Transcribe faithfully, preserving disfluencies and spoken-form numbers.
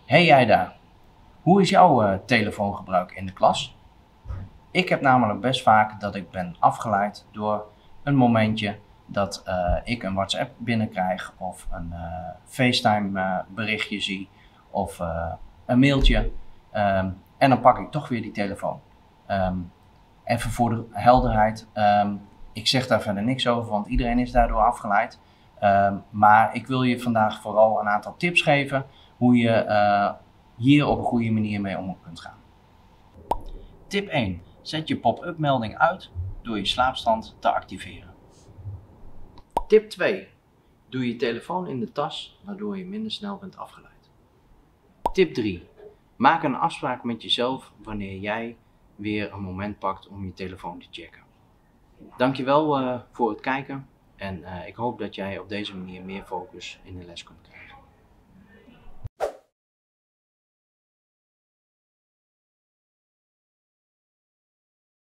Hey jij daar, hoe is jouw uh, telefoongebruik in de klas? Ik heb namelijk best vaak dat ik ben afgeleid door een momentje dat uh, ik een WhatsApp binnenkrijg of een uh, FaceTime uh, berichtje zie of uh, een mailtje um, en dan pak ik toch weer die telefoon. Um, even voor de helderheid, um, ik zeg daar verder niks over, want iedereen is daardoor afgeleid. Um, maar ik wil je vandaag vooral een aantal tips geven hoe je uh, hier op een goede manier mee om kunt gaan. Tip één. Zet je pop-up melding uit door je slaapstand te activeren. Tip twee. Doe je telefoon in de tas, waardoor je minder snel bent afgeleid. Tip drie. Maak een afspraak met jezelf wanneer jij weer een moment pakt om je telefoon te checken. Dankjewel uh, voor het kijken en uh, ik hoop dat jij op deze manier meer focus in de les kunt krijgen.